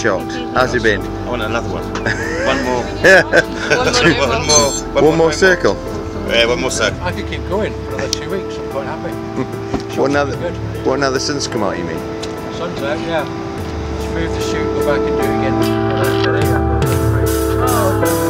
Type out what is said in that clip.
shocked. How's it been? I want another one. One more. One more circle. Yeah, one more circle. I could keep going for another 2 weeks. I'm quite happy. What now the sun's come out, you mean? Sun's out, yeah. Let's move the shoot, go back and do it again.